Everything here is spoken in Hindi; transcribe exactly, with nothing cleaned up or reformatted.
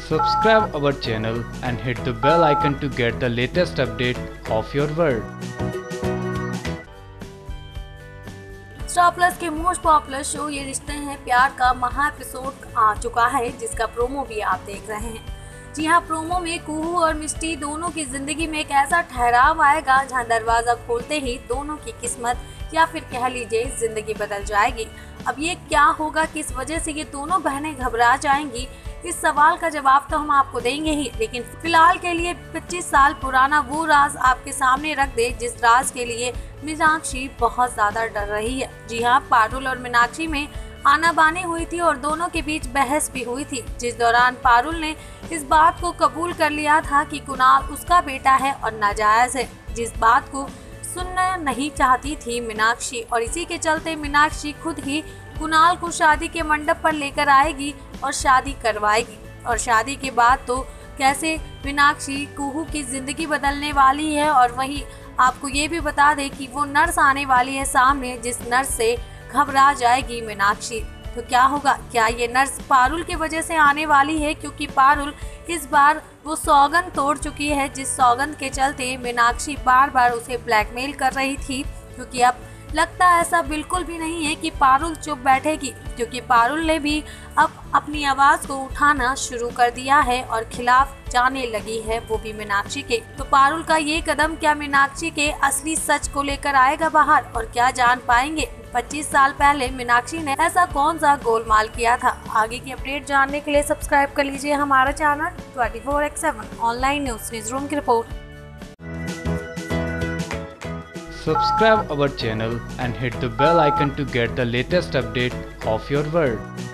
Subscribe our channel and hit the bell icon to get the latest update of your world. Star Plus के मोस्ट पॉपुलर शो ये रिश्ते हैं प्यार का महा एपिसोड आ चुका है, जिसका प्रोमो भी आप देख रहे हैं। जी हाँ, प्रोमो में कुहू और मिष्टी दोनों की जिंदगी में एक ऐसा ठहराव आएगा जहाँ दरवाजा खोलते ही दोनों की किस्मत या फिर कह लीजिए जिंदगी बदल जाएगी। अब ये क्या होगा, किस वजह से ये दोनों बहनें घबरा जाएंगी, इस सवाल का जवाब तो हम आपको देंगे ही, लेकिन फिलहाल के लिए पच्चीस साल पुराना वो राज आपके सामने रख दे जिस राज के लिए मीनाक्षी बहुत ज्यादा डर रही है। जी हाँ, पारुल और मीनाक्षी में आनाबानी हुई थी और दोनों के बीच बहस भी हुई थी, जिस दौरान पारुल ने इस बात को कबूल कर लिया था कि कुणाल उसका बेटा है और नाजायज है, जिस बात को सुनना नहीं चाहती थी मीनाक्षी। और इसी के चलते मीनाक्षी खुद ही कुणाल को शादी के मंडप पर लेकर आएगी और शादी करवाएगी। और शादी के बाद तो कैसे मीनाक्षी कुहू की जिंदगी बदलने वाली है। और वहीं आपको ये भी बता दें कि वो नर्स आने वाली है सामने, जिस नर्स से घबरा जाएगी मीनाक्षी। तो क्या होगा, क्या ये नर्स पारुल की वजह से आने वाली है, क्योंकि पारुल इस बार वो सौगंध तोड़ चुकी है, जिस सौगंध के चलते मीनाक्षी बार बार उसे ब्लैकमेल कर रही थी। क्योंकि अब लगता ऐसा बिल्कुल भी नहीं है कि पारुल चुप बैठेगी, क्योंकि पारुल ने भी अब अपनी आवाज को उठाना शुरू कर दिया है और खिलाफ जाने लगी है, वो भी मीनाक्षी के। तो पारुल का ये कदम क्या मीनाक्षी के असली सच को लेकर आएगा बाहर, और क्या जान पाएंगे पच्चीस साल पहले मीनाक्षी ने ऐसा कौन सा गोलमाल किया था। आगे की अपडेट जानने के लिए सब्सक्राइब कर लीजिए हमारा channel twenty four X seven online news news room की रिपोर्ट। Subscribe our channel and hit the bell icon to get the latest update of your world.